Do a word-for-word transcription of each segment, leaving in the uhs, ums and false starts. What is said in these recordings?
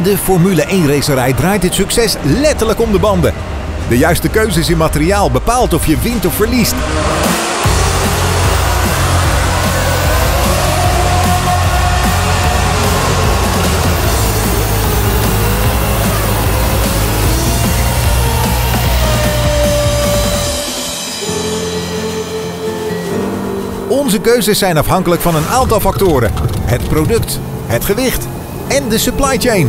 In de Formule één racerij draait het succes letterlijk om de banden. De juiste keuzes in materiaal bepaalt of je wint of verliest. Onze keuzes zijn afhankelijk van een aantal factoren. Het product, het gewicht en de supply chain.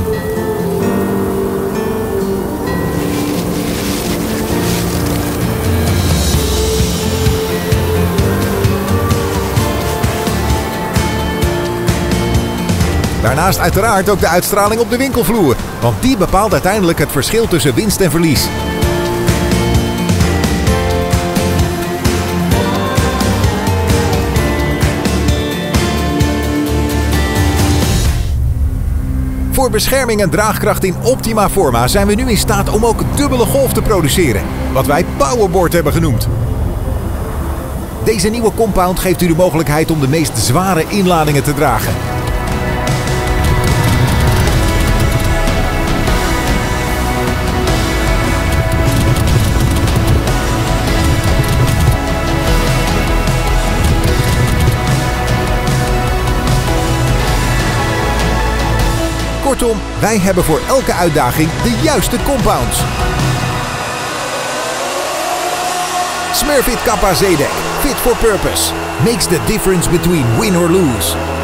Daarnaast uiteraard ook de uitstraling op de winkelvloer, want die bepaalt uiteindelijk het verschil tussen winst en verlies. Voor bescherming en draagkracht in optima forma zijn we nu in staat om ook dubbele golf te produceren, wat wij Powerboard hebben genoemd. Deze nieuwe compound geeft u de mogelijkheid om de meest zware inladingen te dragen. Kortom, wij hebben voor elke uitdaging de juiste compounds. Smurfit Kappa Z-Deck, fit for purpose, makes the difference between win or lose.